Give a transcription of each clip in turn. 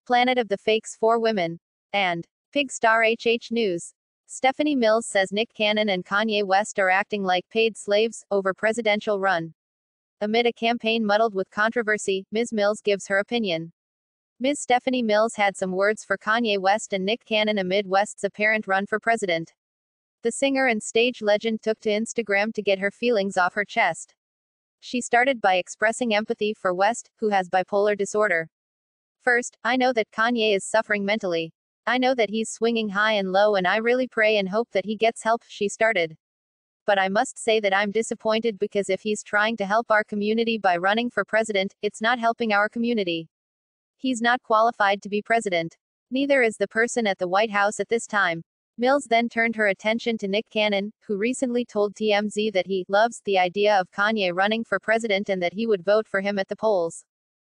Planet of the Fakes 4 Women. And Pigstar HH News. Stephanie Mills says Nick Cannon and Kanye West are acting like paid slaves over presidential run. Amid a campaign muddled with controversy, Ms. Mills gives her opinion. Ms. Stephanie Mills had some words for Kanye West and Nick Cannon amid West's apparent run for president. The singer and stage legend took to Instagram to get her feelings off her chest. She started by expressing empathy for West, who has bipolar disorder. First, I know that Kanye is suffering mentally. I know that he's swinging high and low, and I really pray and hope that he gets help, she started. But I must say that I'm disappointed because if he's trying to help our community by running for president, it's not helping our community. He's not qualified to be president. Neither is the person at the White House at this time. Mills then turned her attention to Nick Cannon, who recently told TMZ that he loves the idea of Kanye running for president and that he would vote for him at the polls.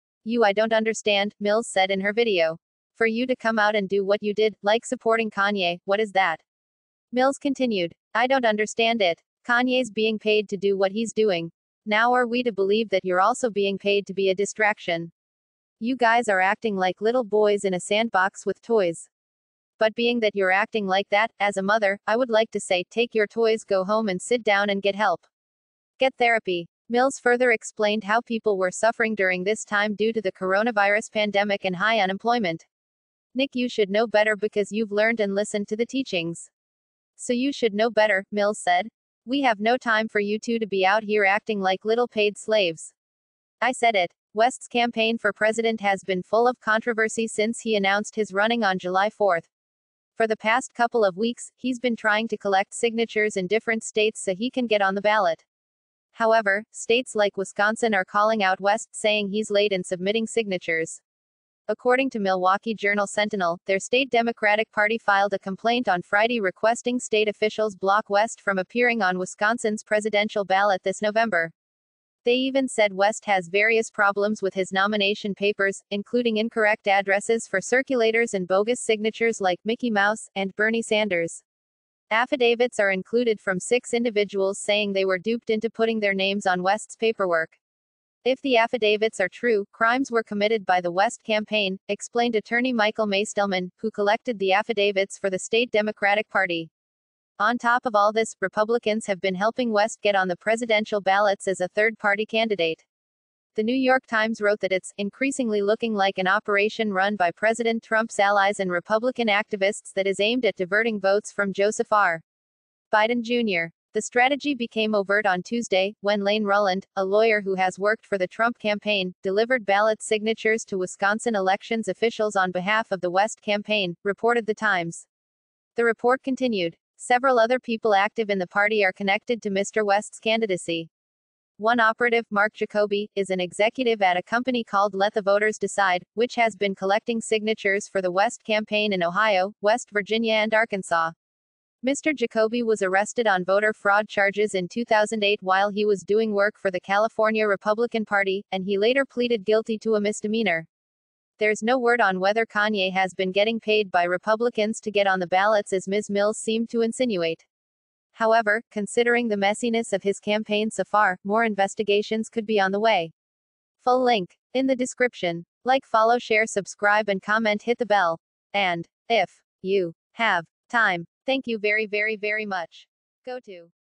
I don't understand, Mills said in her video. For you to come out and do what you did, like supporting Kanye, what is that? Mills continued. I don't understand it. Kanye's being paid to do what he's doing. Now are we to believe that you're also being paid to be a distraction? You guys are acting like little boys in a sandbox with toys. But being that you're acting like that, as a mother, I would like to say, take your toys, go home and sit down and get help. Get therapy. Mills further explained how people were suffering during this time due to the coronavirus pandemic and high unemployment. Nick, you should know better because you've learned and listened to the teachings. So you should know better, Mills said. We have no time for you two to be out here acting like little paid slaves. I said it. West's campaign for president has been full of controversy since he announced his running on July 4. For the past couple of weeks, he's been trying to collect signatures in different states so he can get on the ballot. However, states like Wisconsin are calling out West, saying he's late in submitting signatures. According to Milwaukee Journal-Sentinel, their state Democratic Party filed a complaint on Friday requesting state officials block West from appearing on Wisconsin's presidential ballot this November. They even said West has various problems with his nomination papers, including incorrect addresses for circulators and bogus signatures like Mickey Mouse and Bernie Sanders. Affidavits are included from 6 individuals saying they were duped into putting their names on West's paperwork. If the affidavits are true, crimes were committed by the West campaign, explained attorney Michael Maystelman, who collected the affidavits for the state Democratic Party. On top of all this, Republicans have been helping West get on the presidential ballots as a third-party candidate. The New York Times wrote that it's increasingly looking like an operation run by President Trump's allies and Republican activists that is aimed at diverting votes from Joseph R. Biden Jr. The strategy became overt on Tuesday, when Lane Rowland, a lawyer who has worked for the Trump campaign, delivered ballot signatures to Wisconsin elections officials on behalf of the West campaign, reported the Times. The report continued. Several other people active in the party are connected to Mr. West's candidacy. One operative, Mark Jacoby, is an executive at a company called Let the Voters Decide, which has been collecting signatures for the West campaign in Ohio, West Virginia and Arkansas. Mr. Jacoby was arrested on voter fraud charges in 2008 while he was doing work for the California Republican Party, and he later pleaded guilty to a misdemeanor. There's no word on whether Kanye has been getting paid by Republicans to get on the ballots, as Ms. Mills seemed to insinuate. However, considering the messiness of his campaign so far, more investigations could be on the way. Full link in the description. Like, follow, share, subscribe, and comment, hit the bell. And if you have time, thank you very, very, very much. Go to